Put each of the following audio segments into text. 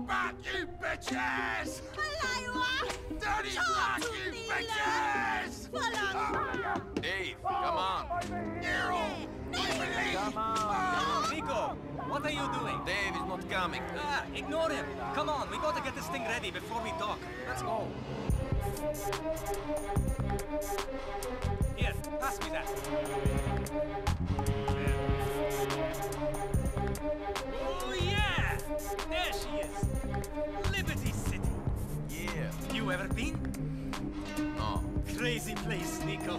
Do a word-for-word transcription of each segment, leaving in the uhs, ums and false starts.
back, you bitches! Dirty Talk back, to you me, bitches! Dave, come on. Come on. Nico, what are you doing? Dave is not coming. Ah, ignore him. Come on, we gotta get this thing ready before we dock. Let's go. Here, pass me that. Oh yeah! There she is. Liberty City. Yeah. You ever been? No. Crazy place, Nico.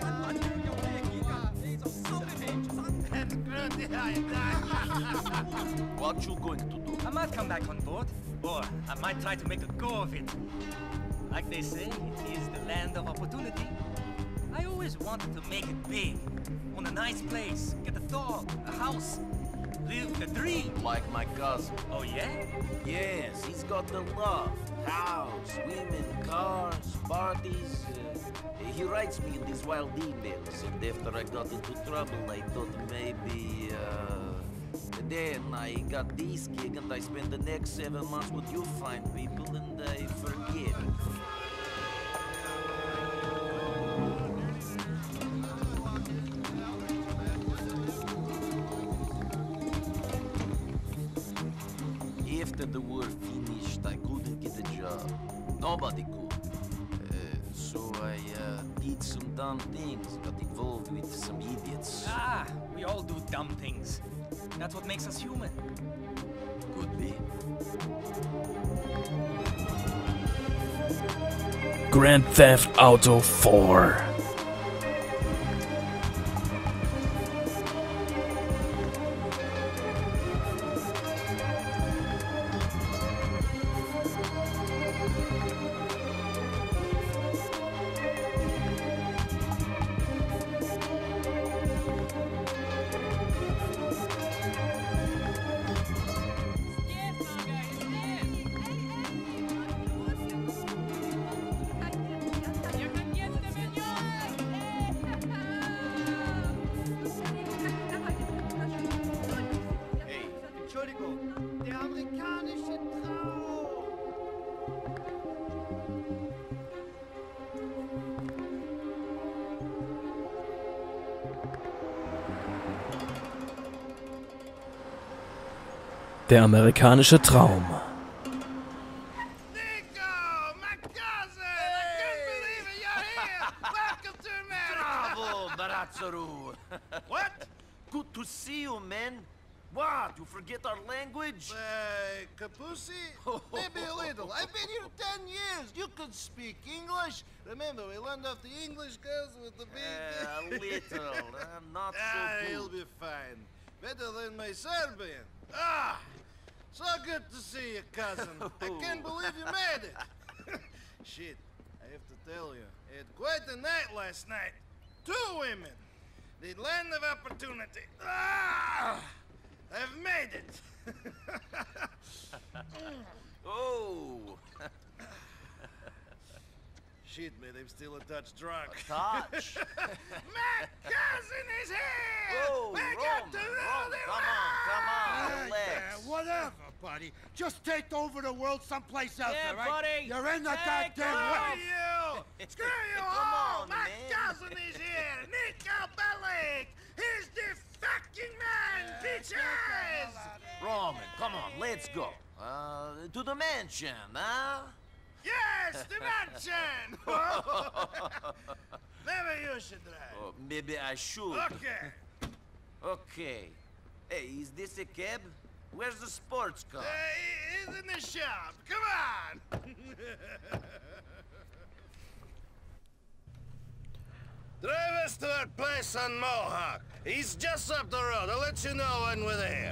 What you going to do? I might come back on board, or I might try to make a go of it. Like they say, it is the land of opportunity. I always wanted to make it big. Own a nice place, get a dog, a house, live the dream. Like my cousin. Oh yeah? Yes, he's got the love. House, women, cars, parties. Uh, he writes me in these wild emails, and after I got into trouble, I thought maybe, uh... Then I got this gig, and I spent the next seven months with you fine people, and I forget. After the war finished, I couldn't get a job. Nobody could. Uh, so I uh, did some dumb things, got involved with some idiots. Ah, we all do dumb things. That's what makes us human. Could be. Grand Theft Auto four. Der amerikanische Traum. What? Good to see you, man. What? You forget our language? Uh, Kapusi? Maybe a little. I've been here ten years. You could speak English. Remember, we learned off the English girls with the big... Uh, a little. uh, not so Ah, good. he'll be fine. Better than my Serbian. Ah! So good to see you, cousin. I can't believe you made it. Shit, I have to tell you, I had quite a night last night. Two women. The land of opportunity. Ah! I've made it. Oh! Shit, man, I'm still a touch drunk. Touch? My cousin is here! Oh, we Roman, got to know Roman, the come on, come on, Yeah, relax. yeah, whatever, buddy. Just take over the world someplace else, Yeah, all right? buddy. You're in the Take goddamn over. way. Screw you! Screw you Come all! on, My man. cousin is here! Nico Bellic! He's the fucking man, bitches! Roman, come on, let's go. Uh, to the mansion, huh? Yes, the mansion! Maybe you should drive. Oh, maybe I should. Okay. Okay. Hey, is this a cab? Where's the sports car? Uh, he's in the shop. Come on! Drive us to our place on Mohawk. He's just up the road. I'll let you know when we're there.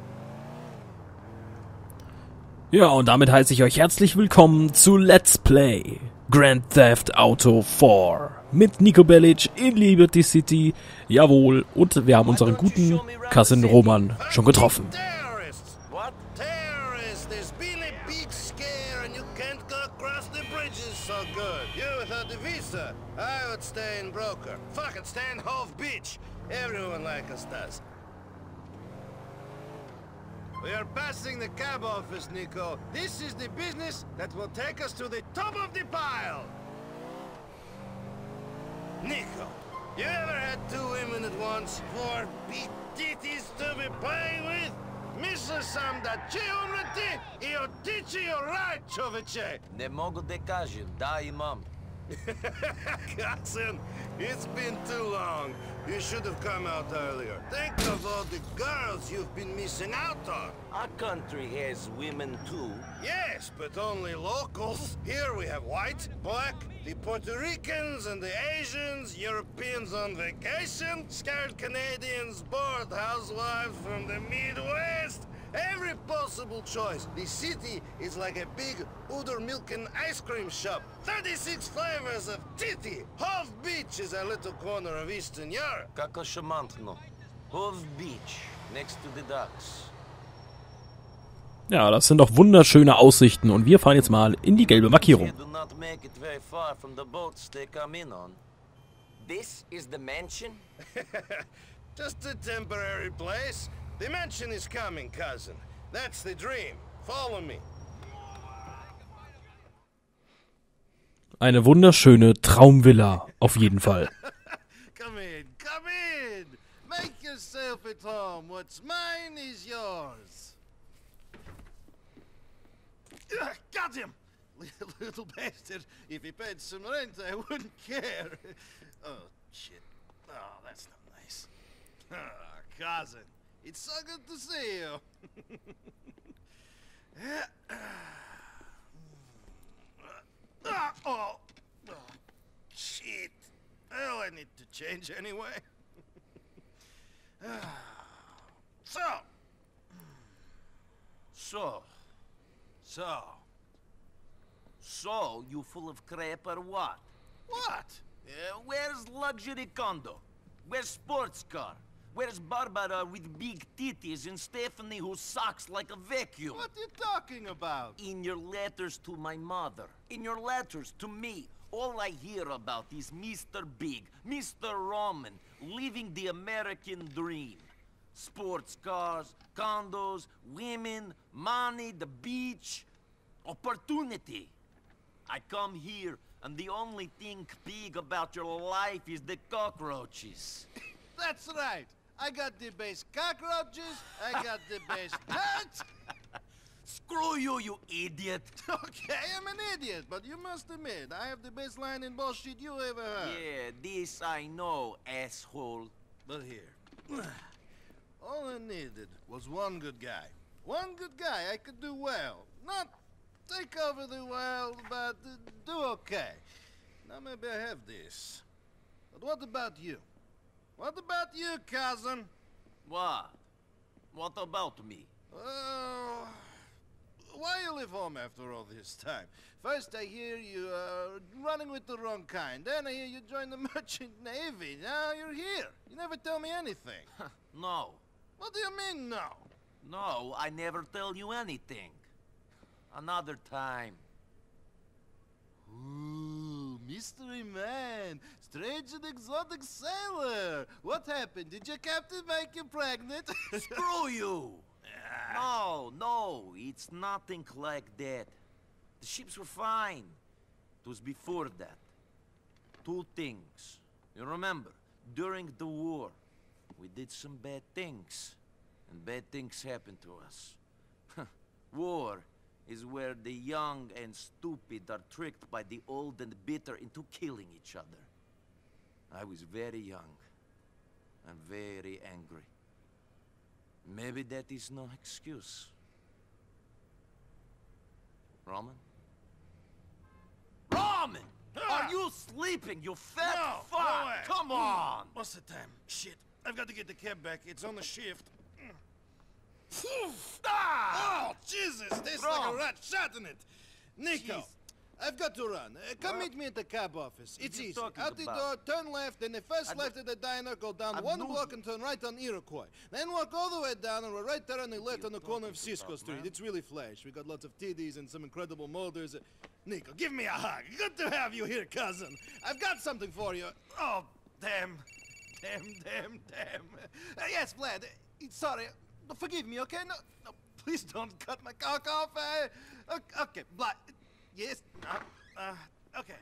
Ja, und damit heiße ich euch herzlich willkommen zu Let's Play Grand Theft Auto vier mit Nico Bellic in Liberty City. Jawohl, und wir haben unseren guten Cousin Roman schon getroffen. Terrorists! What? Terrorists! There's been a big scare and you can't go across the bridges so good. You without the visa, I would stay in Broker. Fucking stay in Hove Beach. Everyone like us does. We are passing the cab office, Nico. This is the business that will take us to the top of the pile. Nico, you ever had two women at once? Four big titties to be playing with? Misle sam da će umreti I otići joj raj, čoveče. Ne mogu da kažem, da imam. Cousin, it's been too long. You should have come out earlier. Think of all the girls you've been missing out on. Our country has women too. Yes, but only locals. Here we have white, black, the Puerto Ricans and the Asians, Europeans on vacation, scared Canadians, bored housewives from the Midwest. Every possible choice. The city is like a big udder milk and ice cream shop. thirty-six flavors of titty. Hove Beach is a little corner of Eastern Europe. Kako charmantno. Hove Beach, next to the docks. Ja, das sind doch wunderschöne Aussichten und wir fahren jetzt mal in die gelbe Markierung. Do not make it very far from the boats they come in on. This is the mansion? Just a temporary place. The mansion is coming, cousin. That's the dream. Follow me. Eine wunderschöne Traumvilla, auf jeden Fall. Come in, come in. Make yourself at home. What's mine is yours. Ugh, got him! Little bastard. If he paid some rent, I wouldn't care. Oh, shit. Oh, that's not nice. Ah, cousin. It's so good to see you. Ah, oh, oh, shit. Well, I need to change anyway. So. So, So. so you full of crap or what? What? Uh, where's luxury condo? Where's sports car? Where's Barbara with big titties and Stephanie who sucks like a vacuum? What are you talking about? In your letters to my mother, in your letters to me, all I hear about is Mister Big, Mister Roman, living the American dream. Sports cars, condos, women, money, the beach, opportunity. I come here, and the only thing big about your life is the cockroaches. That's right. I got the best cockroaches, I got the best pets. Screw you, you idiot! Okay, I'm an idiot, but you must admit, I have the best line in bullshit you ever heard. Yeah, this I know, asshole. But here, all I needed was one good guy. One good guy I could do well. Not take over the world, but uh, do okay. Now maybe I have this. But what about you? What about you, cousin? What? What about me? Oh, why you leave home after all this time? First I hear you uh, running with the wrong kind. Then I hear you join the merchant navy. Now you're here. You never tell me anything. No. What do you mean, no? No, I never tell you anything. Another time. Ooh, mystery man. Strange and exotic sailor. What happened? Did your captain make you pregnant? Screw you! No, no, it's nothing like that. The ships were fine. It was before that. Two things. You remember, during the war, we did some bad things. And bad things happened to us. War is where the young and stupid are tricked by the old and bitter into killing each other. I was very young and very angry. Maybe that is no excuse. Roman? Roman! Ah! Are you sleeping, you fat No, fuck? no way. Come on! What's the time? Shit, I've got to get the cab back. It's on the shift. Ah! Oh, Jesus! There's like a Wrong. rat shot in it. Nico, Jeez. I've got to run. Uh, come What? meet me at the cab office. It's you easy. talking Out the about? door, turn left, then the first I left do- at the diner, go down I one know block you- and turn right on Iroquois. Then walk all the way down and we're right there on the left you on the corner of talking Cisco about, Street. man? It's really flash. We got lots of titties and some incredible molders. Uh, Nico, give me a hug. Good to have you here, cousin. I've got something for you. Oh, damn. Damn, damn, damn. Uh, yes, Vlad. Uh, sorry. Forgive me, okay? No, no. please don't cut my cock off. Uh, okay, okay, but yes, uh, uh, okay.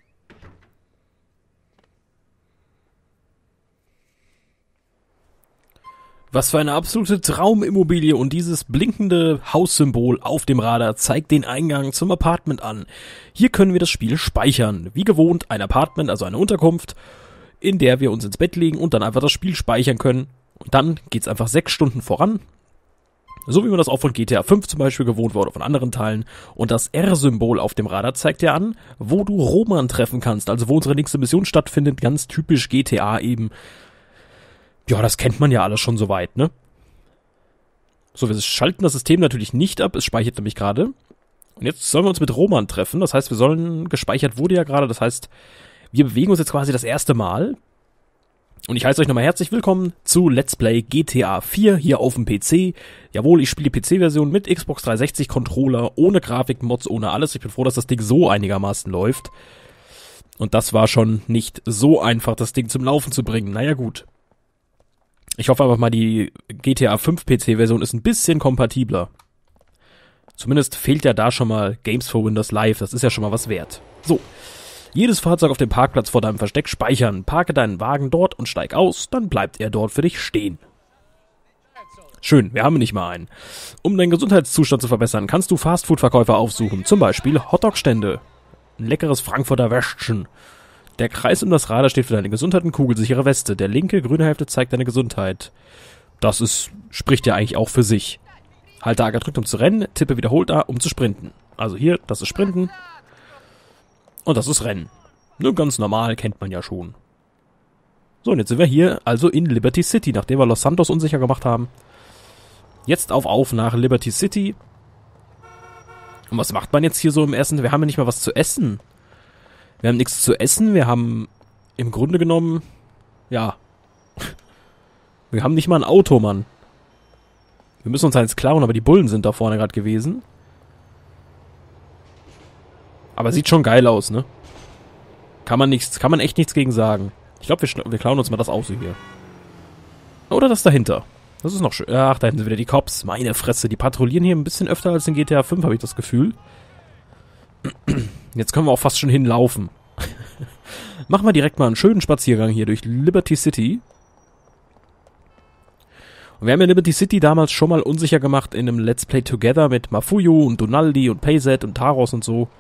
Was für eine absolute Traumimmobilie, und dieses blinkende Haussymbol auf dem Radar zeigt den Eingang zum Apartment an. Hier können wir das Spiel speichern. Wie gewohnt ein Apartment, also eine Unterkunft, in der wir uns ins Bett legen und dann einfach das Spiel speichern können. Und dann geht's einfach sechs Stunden voran. So wie man das auch von G T A fünf zum Beispiel gewohnt war oder von anderen Teilen. Und das R-Symbol auf dem Radar zeigt dir an, wo du Roman treffen kannst. Also wo unsere nächste Mission stattfindet. Ganz typisch G T A eben. Ja, das kennt man ja alles schon soweit, ne? So, wir schalten das System natürlich nicht ab. Es speichert nämlich gerade. Und jetzt sollen wir uns mit Roman treffen. Das heißt, wir sollen, gespeichert wurde ja gerade. Das heißt, wir bewegen uns jetzt quasi das erste Mal. Und ich heiße euch nochmal herzlich willkommen zu Let's Play G T A vier hier auf dem P C. Jawohl, ich spiele die P C-Version mit Xbox dreihundertsechzig Controller, ohne Grafikmods, ohne alles. Ich bin froh, dass das Ding so einigermaßen läuft. Und das war schon nicht so einfach, das Ding zum Laufen zu bringen. Naja, gut. Ich hoffe einfach mal, die G T A fünf P C-Version ist ein bisschen kompatibler. Zumindest fehlt ja da schon mal Games for Windows Live. Das ist ja schon mal was wert. So. Jedes Fahrzeug auf dem Parkplatz vor deinem Versteck speichern. Parke deinen Wagen dort und steig aus, dann bleibt er dort für dich stehen. Schön, wir haben nicht mal einen. Um deinen Gesundheitszustand zu verbessern, kannst du Fastfood-Verkäufer aufsuchen. Zum Beispiel Hotdog-Stände. Ein leckeres Frankfurter Würstchen. Der Kreis um das Radar steht für deine Gesundheit und kugelsichere Weste. Der linke grüne Hälfte zeigt deine Gesundheit. Das ist, spricht ja eigentlich auch für sich. Halte A gedrückt, um zu rennen, tippe wiederholt A, um zu sprinten. Also hier, das ist Sprinten. Und das ist Rennen. Nur ganz normal, kennt man ja schon. So, und jetzt sind wir hier also in Liberty City, nachdem wir Los Santos unsicher gemacht haben. Jetzt auf auf nach Liberty City. Und was macht man jetzt hier so im Essen? Wir haben ja nicht mal was zu essen. Wir haben nichts zu essen, wir haben im Grunde genommen, ja, wir haben nicht mal ein Auto, Mann. Wir müssen uns eins klauen, aber die Bullen sind da vorne gerade gewesen. Aber sieht schon geil aus, ne? Kann man nichts, kann man echt nichts gegen sagen. Ich glaube, wir, wir klauen uns mal das Auto hier. Oder das dahinter. Das ist noch schön. Ach, da hinten sind wieder die Cops. Meine Fresse, die patrouillieren hier ein bisschen öfter als in G T A fünf, habe ich das Gefühl. Jetzt können wir auch fast schon hinlaufen. Machen wir direkt mal einen schönen Spaziergang hier durch Liberty City. Und wir haben ja Liberty City damals schon mal unsicher gemacht in einem Let's Play Together mit Mafuyu und Donaldi und Payset und Taros und so.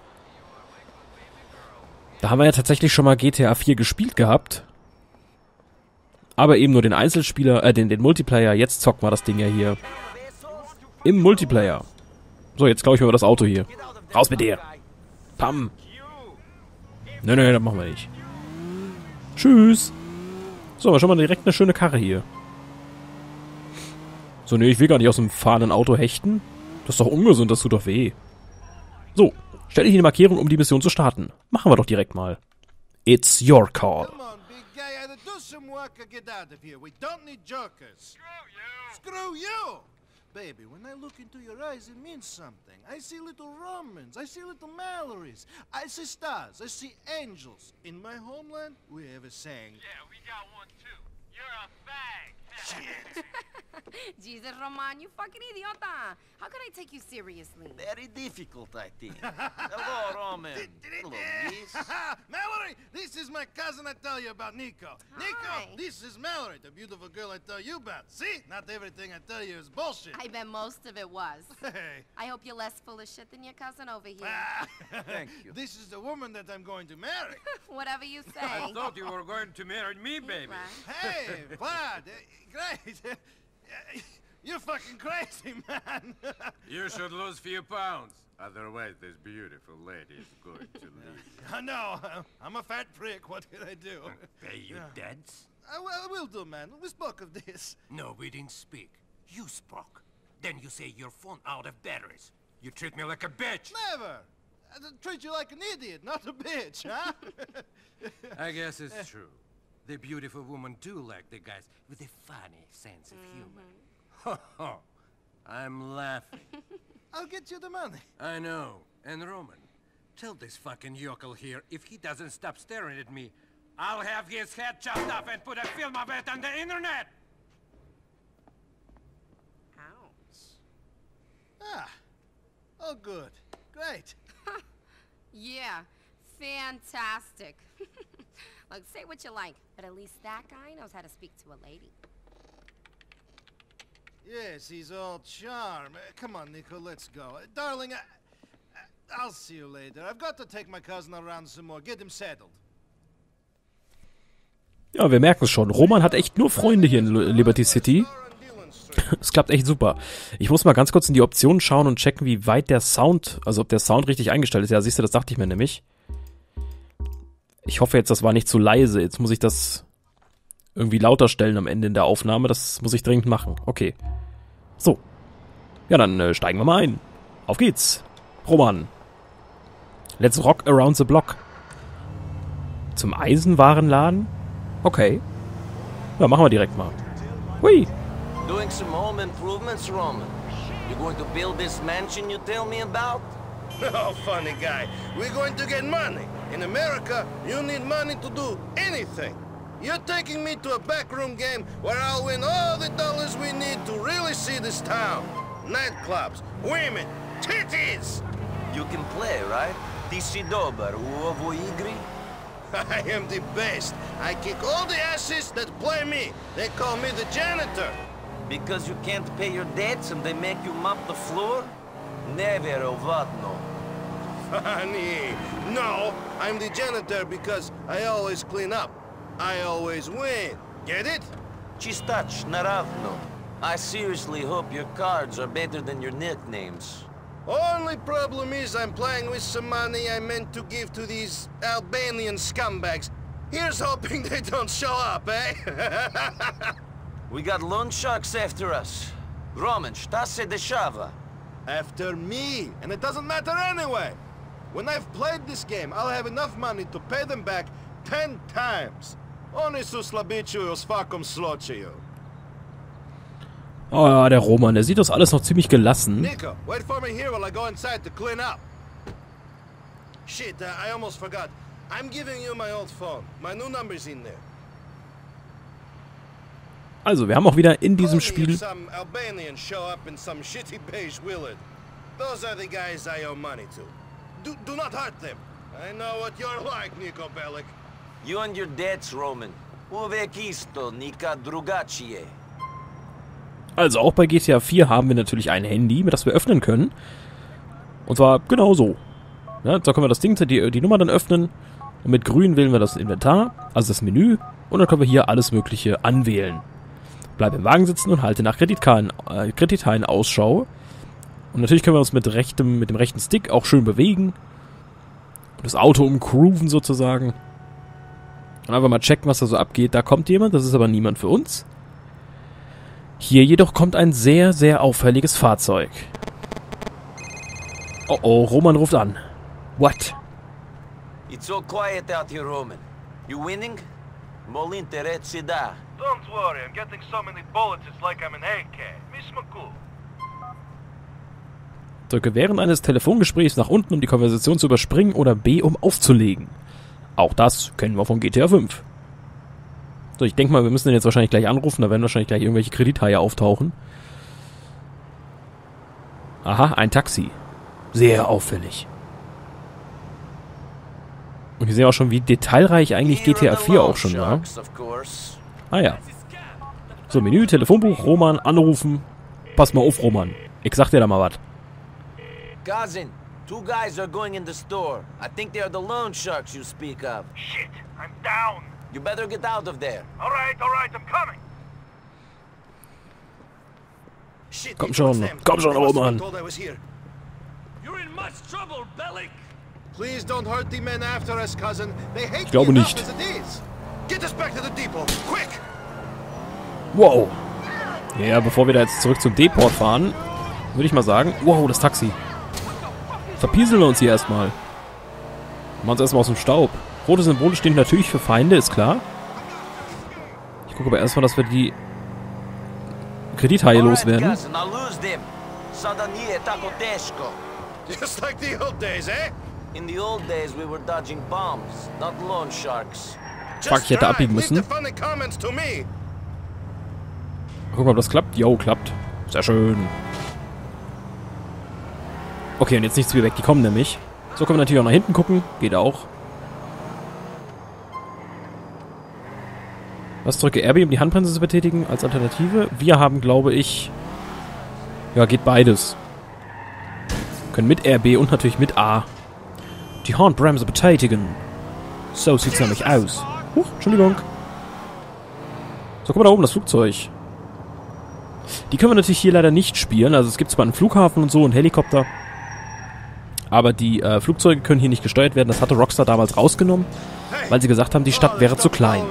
Da haben wir ja tatsächlich schon mal G T A vier gespielt gehabt. Aber eben nur den Einzelspieler, äh, den, den Multiplayer. Jetzt zocken wir das Ding ja hier. Im Multiplayer. So, jetzt glaube ich mir das Auto hier. Raus mit dir. Pam. Nö, nö, das machen wir nicht. Tschüss. So, aber schon mal direkt eine schöne Karre hier. So, nö, ich will gar nicht aus dem fahrenden Auto hechten. Das ist doch ungesund, das tut doch weh. So, stell dich in die Markierung, um die Mission zu starten. Machen wir doch direkt mal. It's your call. Come on, big guy, either do some work or get out of here. We don't need jokers. Screw you! Screw you! Baby, when I look into your eyes, it means something. I see little Romans, I see little Mallorys, I see stars, I see angels. In my homeland, we have a saying. Yeah, we got one too. You're a fag. Shit. Jesus, Roman, you fucking idiota. How could I take you seriously? Very difficult, I think. Hello, Roman. Hello, miss. Mallory, this is my cousin I tell you about, Nico. Hi. Nico, this is Mallory, the beautiful girl I tell you about. See? Not everything I tell you is bullshit. I bet most of it was. Hey. I hope you're less full of shit than your cousin over here. Thank you. This is the woman that I'm going to marry. Whatever you say. I thought you were going to marry me, baby. Right. Hey, Vlad, eh, great. Eh, You're fucking crazy, man. You should lose few pounds. Otherwise, this beautiful lady is going to leave. I know. I'm a fat prick. What can I do? Pay you debts? I will, I will do, man. We spoke of this. No, we didn't speak. You spoke. Then you say your phone out of batteries. You treat me like a bitch. Never. I treat you like an idiot, not a bitch, huh? I guess it's true. The beautiful women do like the guys with a funny sense of humor. Ho ho. I'm laughing. I'll get you the money. I know. And Roman, tell this fucking yokel here, if he doesn't stop staring at me, I'll have his head chopped off and put a film of it on the internet! Ouch. Ah. Oh, good. Great. Yeah, fantastic. Look, say what you like, but at least that guy knows how to speak to a lady. Yes, he's all charm. Uh, come on, Nico, let's go. Uh, darling, I, I, I'll see you later. I've got to take my cousin around some more. Get him settled. Ja, wir merken es schon. Roman hat echt nur Freunde hier in Liberty City. Es klappt echt super. Ich muss mal ganz kurz in die Optionen schauen und checken, wie weit der Sound, also ob der Sound richtig eingestellt ist. Ja, siehst du, das dachte ich mir nämlich. Ich hoffe jetzt, das war nicht zu leise. Jetzt muss ich das irgendwie lauter stellen am Ende in der Aufnahme. Das muss ich dringend machen. Okay. So. Ja, dann äh, steigen wir mal ein. Auf geht's. Roman. Let's rock around the block. Zum Eisenwarenladen? Okay. Ja, machen wir direkt mal. Hui. Doing some home improvements, Roman. You going to build this mansion you tell me about? Oh, funny guy. We're going to get money. In America, you need money to do anything. You're taking me to a backroom game where I'll win all the dollars we need to really see this town. Nightclubs, women, titties! You can play, right? Ti si dobar u ovoj igri? I am the best. I kick all the asses that play me. They call me the janitor. Because you can't pay your debts and they make you mop the floor? Never ovatno. Funny. No, I'm the janitor because I always clean up. I always win. Get it? Chistach naravno. I seriously hope your cards are better than your nicknames. Only problem is I'm playing with some money I meant to give to these Albanian scumbags. Here's hoping they don't show up, eh? We got loan sharks after us. Roman, šta se dešava? After me, and it doesn't matter anyway. When I've played this game, I'll have enough money to pay them back ten times. Oni su slabičuju u svakom slučaju. Oh ja, der Roman, der sieht das alles noch ziemlich gelassen. Nico, wait for me here while I go inside to clean up. Shit, uh, I almost forgot. I'm giving you my old phone. My new number's in there. Also, wir haben auch wieder in diesem Spiel... Some Albanians show up in some shitty beige Willard. Those are the guys I owe money to. Do, do not hurt them. I know what you're like, Nico Bellic. You and your debts, Roman. Uvek isto, nika drugačije. Also auch bei G T A vier haben wir natürlich ein Handy, mit das wir öffnen können. Und zwar genau so. Ja, da können wir das Ding, die, die Nummer dann öffnen. Und mit grün wählen wir das Inventar, also das Menü. Und dann können wir hier alles Mögliche anwählen. Bleib im Wagen sitzen und halte nach Kreditkarten, äh, Kredithallen Ausschau. Und natürlich können wir uns mit, rechtem, mit dem rechten Stick auch schön bewegen. Und das Auto umgrooven sozusagen. Und einfach mal checken, was da so abgeht. Da kommt jemand, das ist aber niemand für uns. Hier jedoch kommt ein sehr, sehr auffälliges Fahrzeug. Oh oh, Roman ruft an. What? It's so quiet out here, Roman. You winning? Mol interesse da. Don't worry, I'm getting so many bullets, it's like I'm an A K. Miss McCool. Drücke während eines Telefongesprächs nach unten, um die Konversation zu überspringen, oder B, um aufzulegen. Auch das kennen wir von G T A fünf. So, ich denke mal, wir müssen den jetzt wahrscheinlich gleich anrufen, da werden wahrscheinlich gleich irgendwelche Kredithaie auftauchen. Aha, ein Taxi. Sehr auffällig. Und wir sehen auch schon, wie detailreich eigentlich G T A vier auch schon war. Ah ja. So, Menü, Telefonbuch, Roman, anrufen. Pass mal auf, Roman. Ich sag dir da mal was. Cousin, two guys are going in the store. I think they are the loan sharks you speak of. Shit, I'm down. You better get out of there. All right, all right, I'm coming. Shit, Komm schon, komm schon, Roman. You're in much trouble, Bellic. Please don't hurt the men after us, cousin. They hate Ich glaube me nicht. enough as it is. Get us back to the depot, quick! Wow. Ja, bevor wir da jetzt zurück zum Depot fahren, würde ich mal sagen, wow, das Taxi. Verpieseln wir uns hier erstmal. Machen uns erstmal aus dem Staub. Rote Symbole stehen natürlich für Feinde, ist klar. Ich gucke aber erstmal, dass wir die Kredithaie loswerden. Just like the old days, eh? In the old days we were dodging bombs, not loan sharks. Fuck, ich hätte abbiegen müssen. Gucken, ob das klappt. Jo, klappt. Sehr schön. Okay, und jetzt nichts wie weg. Die kommen nämlich. So können wir natürlich auch nach hinten gucken. Geht auch. Was drücke R B, um die Handbremse zu betätigen als Alternative? Wir haben, glaube ich... Ja, geht beides. Können mit R B und natürlich mit A die Handbremse betätigen. So sieht's nämlich aus. Huch, Entschuldigung. So, guck mal da oben, das Flugzeug. Die können wir natürlich hier leider nicht spielen. Also es gibt zwar einen Flughafen und so und Helikopter. Aber die äh, Flugzeuge können hier nicht gesteuert werden. Das hatte Rockstar damals rausgenommen, weil sie gesagt haben, die Stadt wäre zu klein.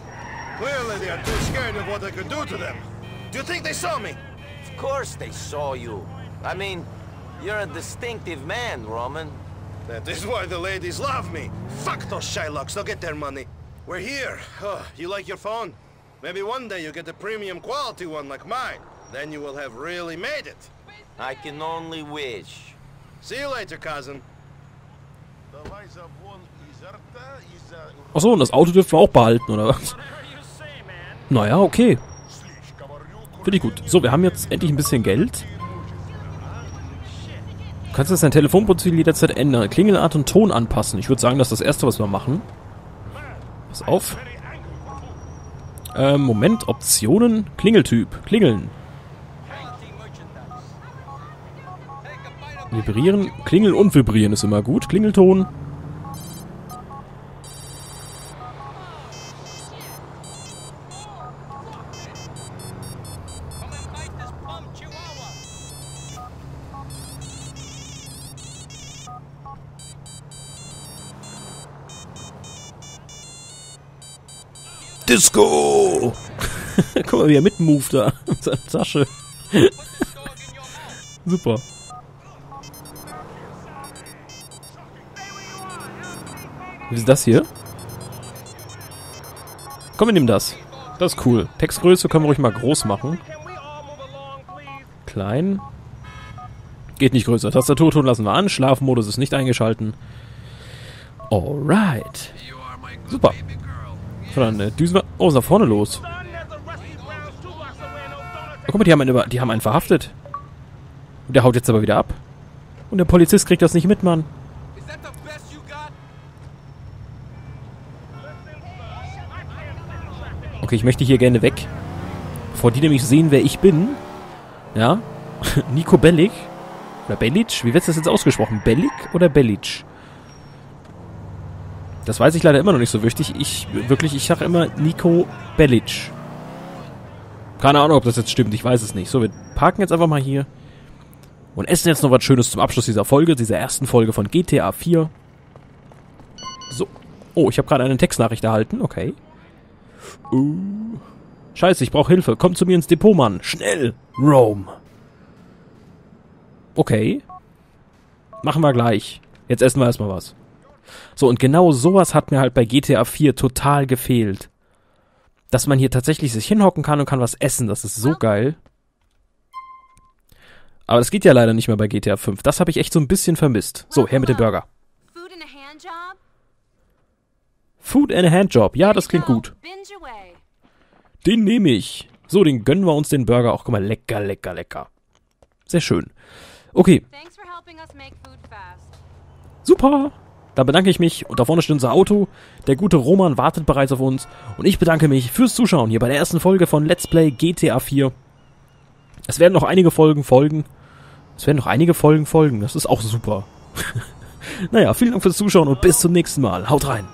Of course they saw you. I mean, you're a distinctive man, Roman. That is why the ladies love me. Fuck those Shylocks, they'll get their money. We're here. Oh, you like your phone? Maybe one day you get a premium quality one like mine. Then you will have really made it. I can only wish. See you later, cousin. Achso, und das Auto dürfen wir auch behalten, oder was? Naja, okay. Finde ich gut. So, wir haben jetzt endlich ein bisschen Geld. Du kannst jetzt dein Telefonprofil jederzeit ändern. Klingelart und Ton anpassen. Ich würde sagen, das ist das Erste, was wir machen. Pass auf. Ähm, Moment. Optionen. Klingeltyp. Klingeln. Vibrieren. Klingeln und vibrieren ist immer gut. Klingelton. Disco! Guck mal, wie er mitmoved da in seiner Tasche. Super. Wie ist das hier? Komm, wir nehmen das. Das ist cool. Textgröße können wir ruhig mal groß machen. Klein. Geht nicht größer. Tastaturton lassen wir an. Schlafmodus ist nicht eingeschalten. Alright. Super. So, dann äh, düsen wir... Oh, was ist da vorne los? Oh, guck mal, die haben, einen, die haben einen verhaftet. Und der haut jetzt aber wieder ab. Und der Polizist kriegt das nicht mit, Mann. Okay, ich möchte hier gerne weg. Bevor die nämlich sehen, wer ich bin. Ja. Niko Bellic. Oder Bellic? Wie wird das jetzt ausgesprochen? Bellic oder Bellic? Das weiß ich leider immer noch nicht so wichtig. Ich, wirklich, ich sage immer Niko Bellic. Keine Ahnung, ob das jetzt stimmt. Ich weiß es nicht. So, wir parken jetzt einfach mal hier. Und essen jetzt noch was Schönes zum Abschluss dieser Folge. Dieser ersten Folge von G T A vier. So. Oh, ich habe gerade eine Textnachricht erhalten. Okay. Uh. Scheiße, ich brauche Hilfe. Komm zu mir ins Depot, Mann. Schnell. Rome. Okay. Machen wir gleich. Jetzt essen wir erstmal was. So, und genau sowas hat mir halt bei G T A vier total gefehlt. Dass man hier tatsächlich sich hinhocken kann und kann was essen. Das ist so geil. Aber das geht ja leider nicht mehr bei G T A fünf. Das habe ich echt so ein bisschen vermisst. So, her mit dem Burger. Food and a hand job? Food and a hand job. Ja, das klingt gut. Den nehme ich. So, den gönnen wir uns, den Burger auch. Guck mal, lecker, lecker, lecker. Sehr schön. Okay. Super. Da bedanke ich mich. Und da vorne steht unser Auto. Der gute Roman wartet bereits auf uns. Und ich bedanke mich fürs Zuschauen hier bei der ersten Folge von Let's Play G T A vier. Es werden noch einige Folgen folgen. Es werden noch einige Folgen folgen. Das ist auch super. Naja, vielen Dank fürs Zuschauen und bis zum nächsten Mal. Haut rein.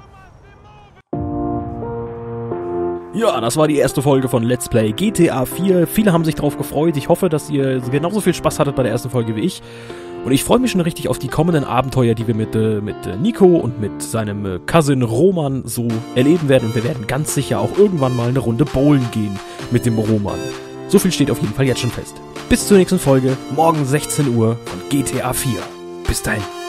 Ja, das war die erste Folge von Let's Play G T A vier. Viele haben sich drauf gefreut. Ich hoffe, dass ihr genauso viel Spaß hattet bei der ersten Folge wie ich. Und ich freue mich schon richtig auf die kommenden Abenteuer, die wir mit, äh, mit äh, Nico und mit seinem äh, Cousin Roman so erleben werden. Und wir werden ganz sicher auch irgendwann mal eine Runde bowlen gehen mit dem Roman. So viel steht auf jeden Fall jetzt schon fest. Bis zur nächsten Folge, morgen sechzehn Uhr von G T A vier. Bis dahin.